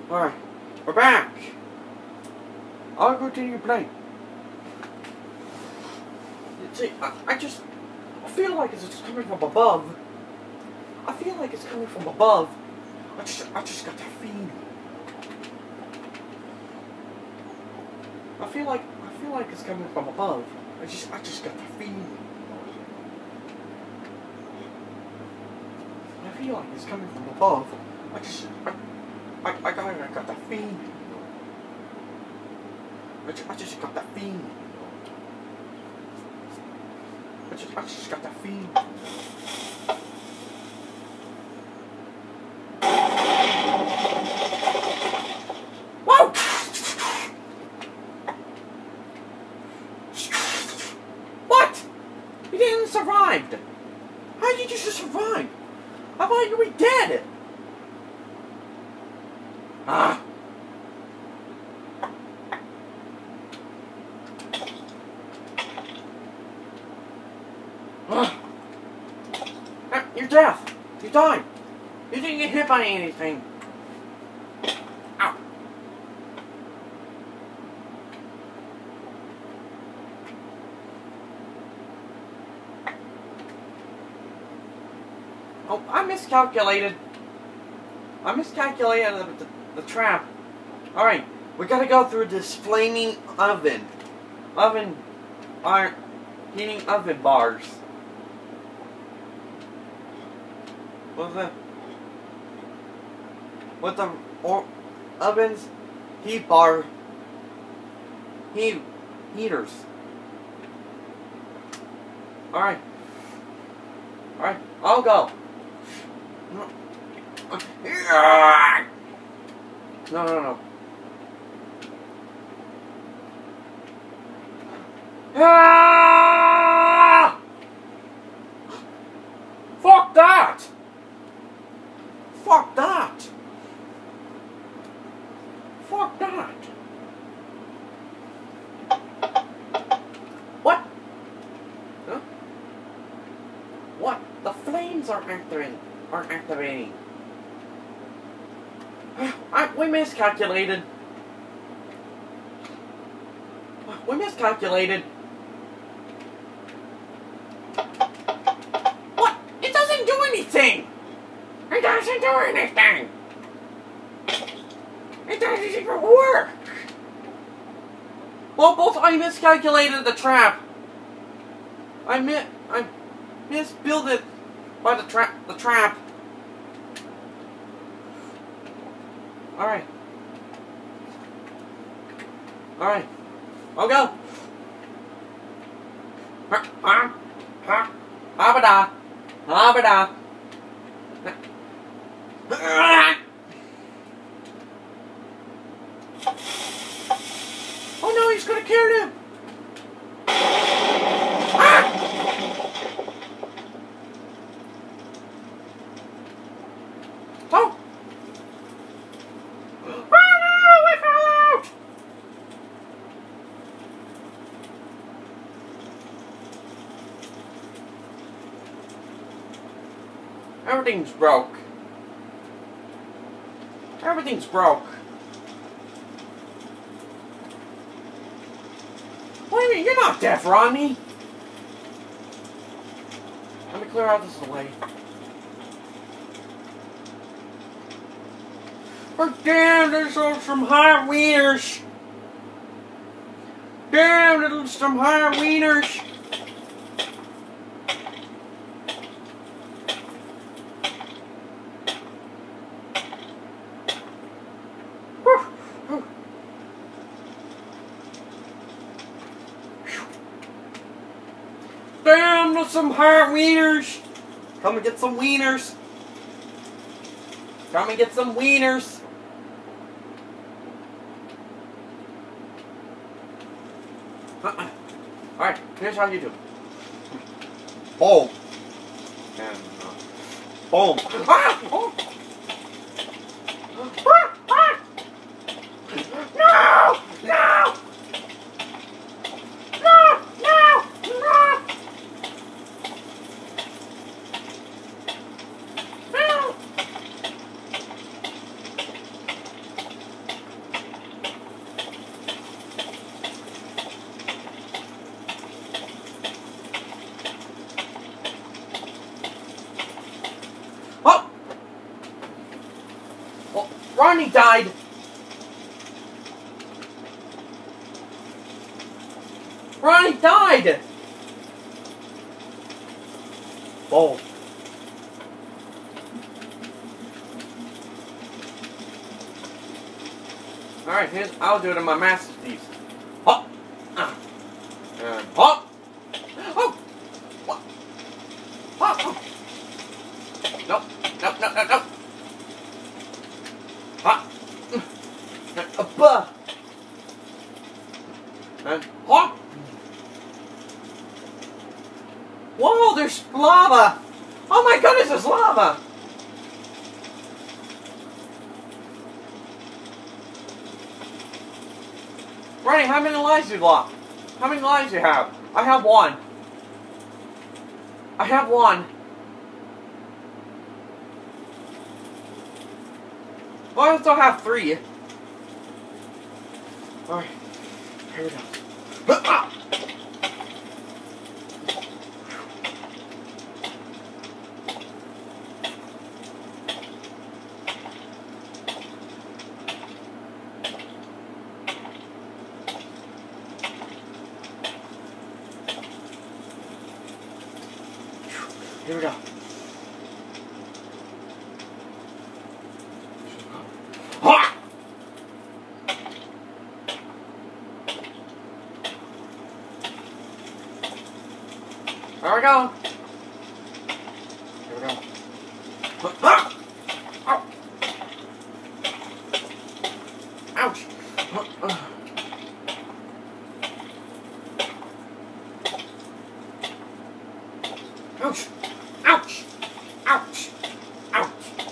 Alright, we're back. I'll continue playing. See, I feel like it's coming from above. I feel like it's coming from above. I just got that feeling. I feel like it's coming from above. I just got that feeling. I feel like it's coming from above. I got that feeling. I just got that feeling. I just got that feeling. Whoa! What? You didn't survive. How did you just survive? I thought you were dead. Ah. You're deaf. You died. You didn't get hit by anything. Ow. Oh, I miscalculated. I miscalculated the trap. Alright, we gotta go through this flaming oven. Heating oven bars. With the ovens, heaters. Alright, I'll go. No. Ah! Fuck that! Fuck that! Fuck that! What? Huh? What? The flames aren't activating. We miscalculated. What? It doesn't do anything! It doesn't do anything! It doesn't even work! Well, both I miscalculated the trap. I misbuilt it by the trap. Alright, I'll go. Habada. Oh no, he's gonna kill him. Oh. Everything's broke. Everything's broke. What do you mean? You're not deaf, Rodney. Let me clear out this delay. Oh, damn, there's some hot wieners. Damn, there's some hot wieners. Damn, there's some hot wieners. Come and get some wieners. Come and get some wieners. Alright, here's how you do. Boom. And, boom. Ah! Oh! No! No! Oh, Ronnie died! Ronnie died! Oh. Alright, I'll do it in my masterpiece. Hop! And hop! Oh! What? Hop! Oh. Nope. Nope, nope, nope, nope. Hop! And hop! Whoa, there's lava! Oh my goodness, there's lava! Ronnie, how many lives do you have? How many lives do you have? I have one. I have one. Well, I still have 3. Alright. Here we go. Here we go. Ha! There we go. Here we go. Ah! Ow! Ouch! Ouch! Ouch! Ouch! Ouch!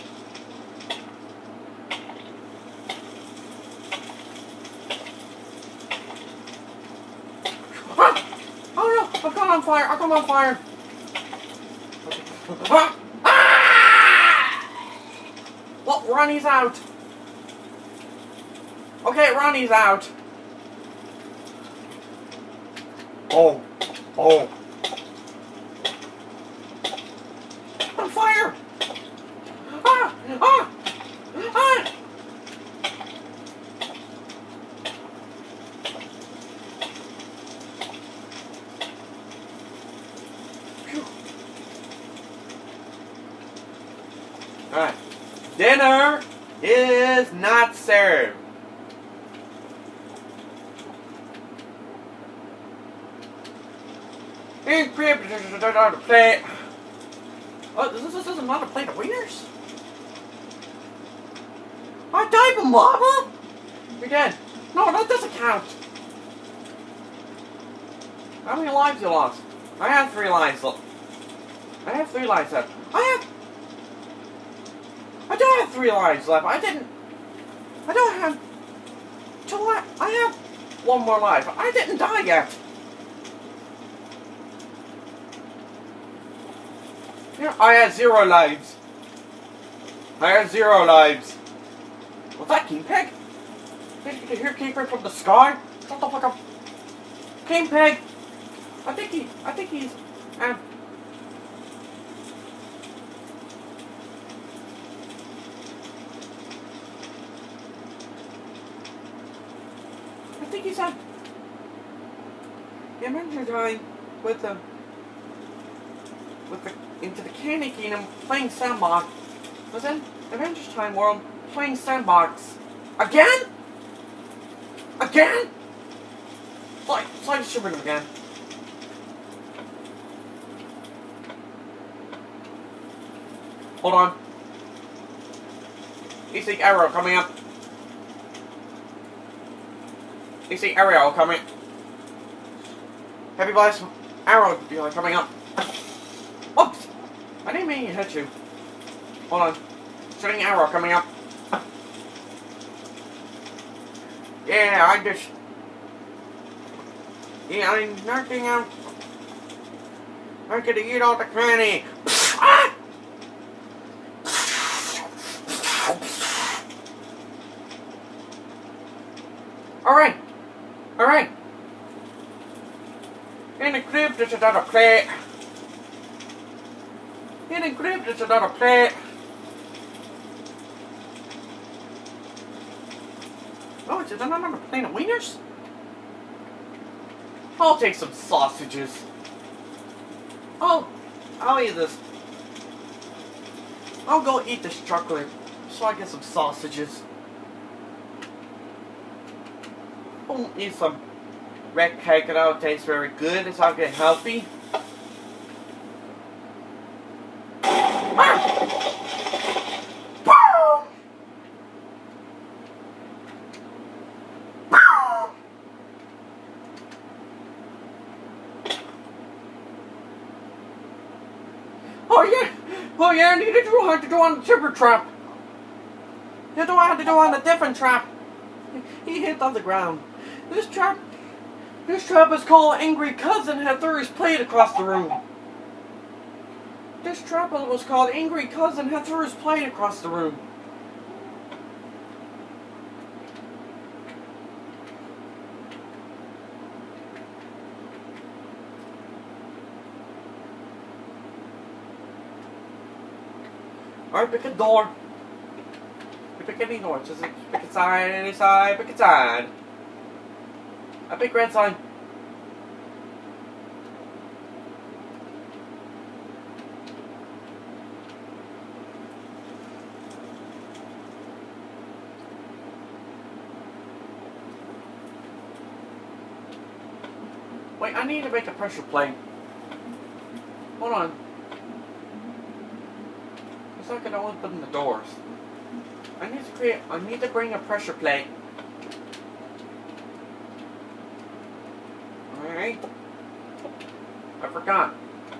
Ah! Oh no! I've gone on fire! I've gone on fire! Ah! Ah! Well, Ronnie's out! Okay, Ronnie's out! Oh! Oh! On fire! Ah! Ah! Ah! Phew. Alright. Dinner is not served. Plate. Oh, this is not a plate of wieners? I died from lava? You're dead. No, that doesn't count. How many lives you lost? I have 3 lives left. I have 3 lives left. I don't have 3 lives left. I don't have 2 lives. I have 1 more life. I didn't die yet. Yeah, I had 0 lives. I had 0 lives. Was that King Pig? Did you hear King Pig from the sky? Shut the fuck up. King Pig! I think he's, at the Adventure Time with the into the Candy Kingdom playing Sandbox. Was in Adventure Time World playing Sandbox. Again? Again? It's like shipping him again. Hold on. You see arrow coming up. You see arrow coming. Heavy blast arrow coming up. Oops! I didn't mean to hit you. Hold on. Shooting arrow coming up. Yeah, I'm knocking out. I'm gonna eat all the candy. Ah! Alright. Alright. In the crib, there's another plate. In the crib, there's another plate. Oh, is it another plate of wieners? I'll take some sausages. I'll eat this. I'll go eat this chocolate so I get some sausages. I'll eat some red cake and that'll taste very good so I'll get healthy. Oh yeah, I needed to have to do on the timber trap. You don't have to do on a different trap. He hit on the ground. This trap is called Angry Cousin had threw his plate across the room. This trap was called Angry Cousin had threw his plate across the room. Alright, pick a door. You pick any door. Just pick a sign, any side, pick a sign. I pick red sign. Wait, I need to make a pressure plate. Hold on. It's not gonna open the doors. I need to bring a pressure plate. Alright. I forgot.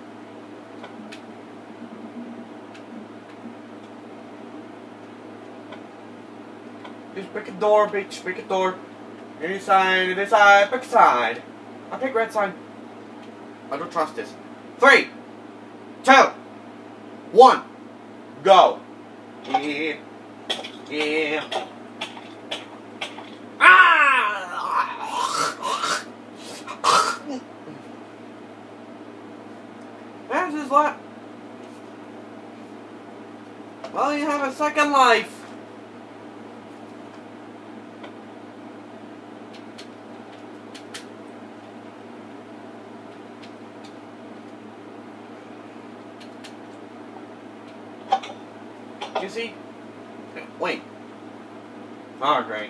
Just pick a door, bitch, pick a door. Any side, pick a side. I'll pick red sign. I don't trust this. 3, 2, 1. Go. Yeah. Yeah. Ah! That's his life. Well, you have a second life. You see? Wait. Oh, great.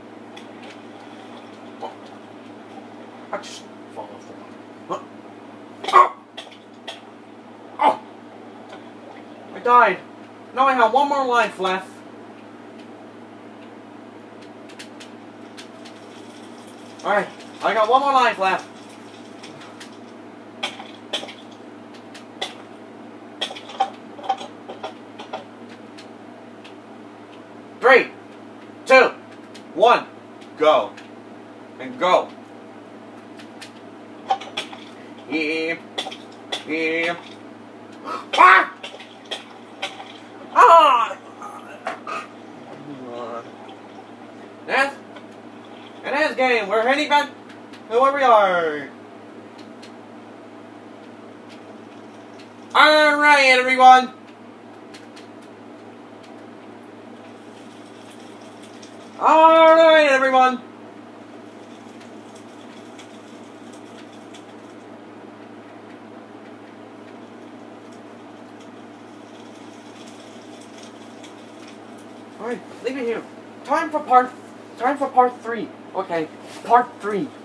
Oh. I just fall off the line. Huh? Oh! Oh! I died. Now I have one more life left. Alright, I got one more life left. Three, 2, 1, go. And go. Yeah. Yeah. Ah! Ah! That's game. We're heading back to where we are. Alright, everyone. Alright, everyone. Alright, leave it here. Time for part 3. Okay, part 3.